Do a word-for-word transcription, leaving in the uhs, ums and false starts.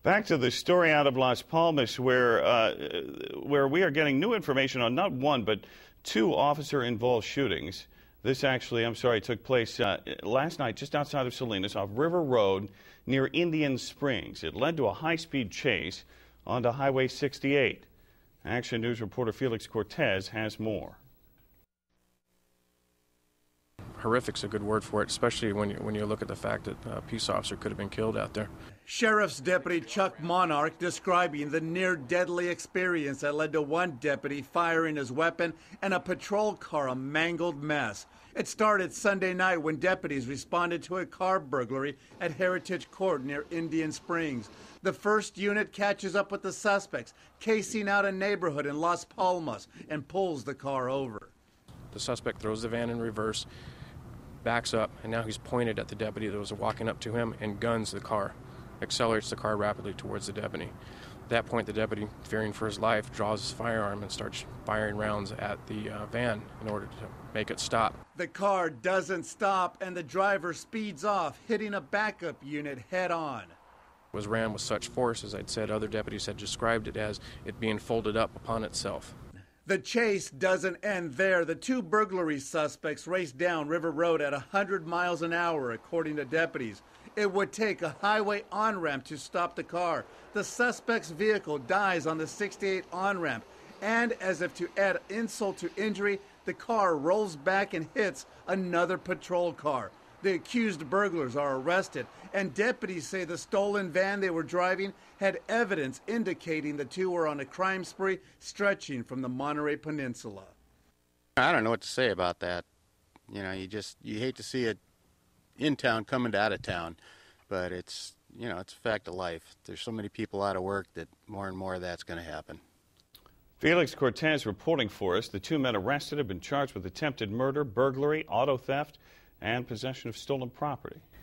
Back to the story out of Las Palmas, where uh, where we are getting new information on not one but two officer-involved shootings. This actually, I'm sorry, took place uh, last night just outside of Salinas off River Road near Indian Springs. It led to a high-speed chase onto Highway sixty-eight. Action News reporter Felix Cortez has more. Horrific's a good word for it, especially when you, when you look at the fact that a peace officer could have been killed out there. Sheriff's Deputy Chuck Monarch describing the near-deadly experience that led to one deputy firing his weapon and a patrol car a mangled mess. It started Sunday night when deputies responded to a car burglary at Heritage Court near Indian Springs. The first unit catches up with the suspects, casing out a neighborhood in Las Palmas, and pulls the car over. The suspect throws the van in reverse, backs up, and now he's pointed at the deputy that was walking up to him and guns the car, accelerates the car rapidly towards the deputy. At that point, the deputy, fearing for his life, draws his firearm and starts firing rounds at the uh, van in order to make it stop. The car doesn't stop, and the driver speeds off, hitting a backup unit head-on. It was ran with such force, as I'd said, other deputies had described it as it being folded up upon itself. The chase doesn't end there. The two burglary suspects raced down River Road at one hundred miles an hour, according to deputies. It would take a highway on-ramp to stop the car. The suspect's vehicle dies on the sixty-eight on-ramp, and as if to add insult to injury, the car rolls back and hits another patrol car. The accused burglars are arrested, and deputies say the stolen van they were driving had evidence indicating the two were on a crime spree stretching from the Monterey Peninsula. I don't know what to say about that. You know, you just, you hate to see it in town coming to out of town, but it's, you know, it's a fact of life. There's so many people out of work that more and more of that's going to happen. Felix Cortez reporting for us. The two men arrested have been charged with attempted murder, burglary, auto theft, and possession of stolen property.